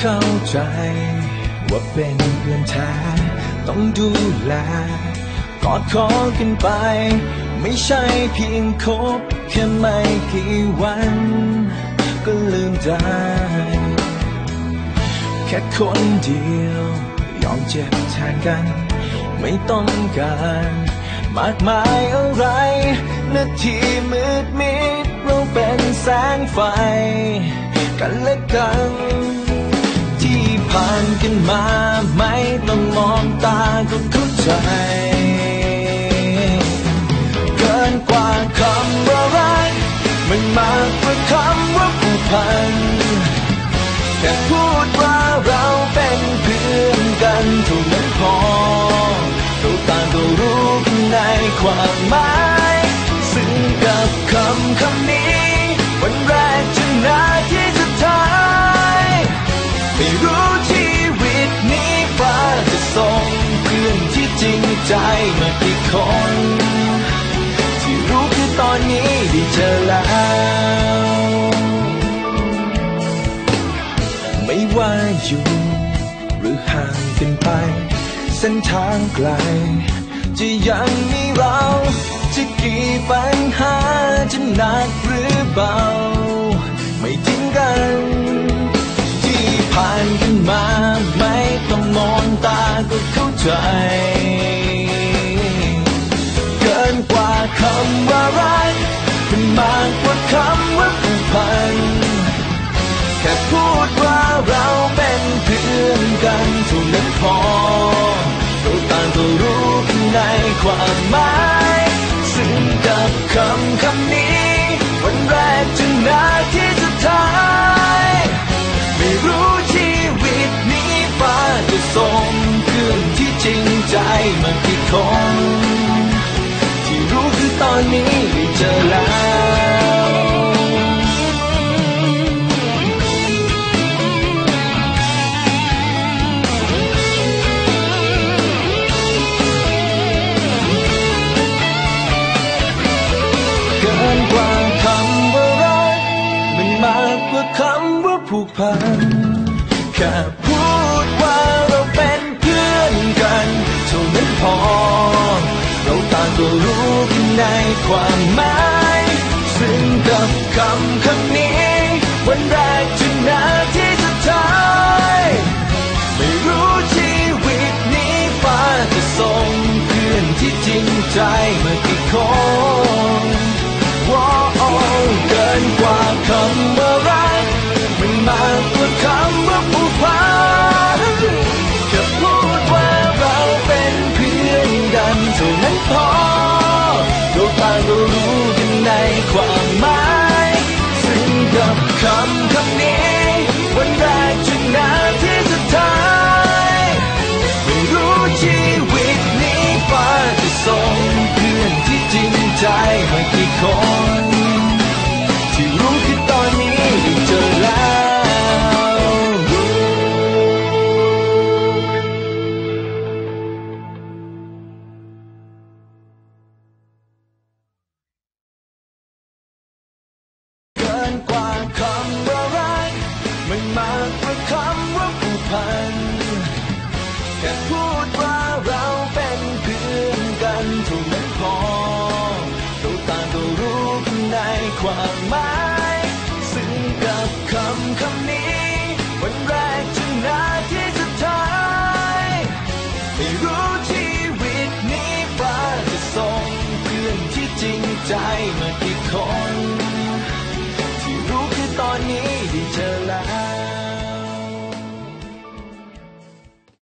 เข้าใจว่าเป็นเพื่อนแท้ต้องดูแลกอดคอกันไปไม่ใช่เพียงคบแค่ไม่กี่วันก็ลืมได้แค่คนเดียวยอมเจ็บแทนกันไม่ต้องการมากมายอะไรนาทีมืดมิดเราเป็นแสงไฟกันและกันที่ผ่านกันมาไม่ต้องมองตาก็เข้าใจเกินกว่าคำว่ารักมันมากกว่าคำว่าผูกพันแค่พูดว่าเราเป็นเพื่อนกันเท่านั้นพอเราต่างก็รู้กันในความหมายซึ่งกับคำนี้วันแรกจนนาทีสุดท้ายไม่รู้ชีวิตนี้ฟ้าจะส่งเพื่อนที่จริงใจมากี่คนที่รู้คือตอนนี้ได้เจอแล้วไม่ว่าอยู่หรือห่างกันไปเส้นทางไกลจะยังมีเราจะกี่ปัญหาจะหนักหรือเบาไม่ทิ้งกันที่ผ่านกันมาไม่ต้องมองตาก็เข้าใจเกินกว่าคำว่ารักมันมากกว่าคำว่าผูกพันแค่พูดว่าเราเป็นเพื่อนกันเท่านั้นพอเราต่างก็รู้กันในความหมายซึ่งกับคำนี้วันแรกจนนาทีสุดท้ายไม่รู้ชีวิตนี้ฟ้าจะส่งเพื่อนที่จริงใจมากี่คนที่รู้คือตอนนี้ได้เจอแล้วกว่าคำว่ารักมันมากกว่าคำว่าผูกพันแค่พูดว่าเราเป็นเพื่อนกันเท่านั้นพอเราต่างก็รู้กันในความหมายซึ่งกับคำนี้วันแรกจนนาทีสุดท้ายไม่รู้ชีวิตนี้ฟ้าจะส่งเพื่อนที่จริงใจมากี่คนเกินกว่าคำว่ารักมันมากกว่าคำว่าผูกพันแค่พูดว่าเราเป็นเพื่อนกันเท่านั้นพอเราต่างก็รู้กันในความหมายซึ่งกับคำนี้วันแรกจนนาทีสุดท้ายไม่รู้ชีวิตนี้ฟ้าจะส่งเพื่อนที่จริงใจมากี่คนที่รู้คือตอนนี้ได้เจอแล้วเกินกว่าคำว่ารักมันมากกว่าคำว่าผูกพันแค่พูดว่าเราเป็นเพื่อนกันเท่านั้นพอเราต่างก็รู้กันในความหมาย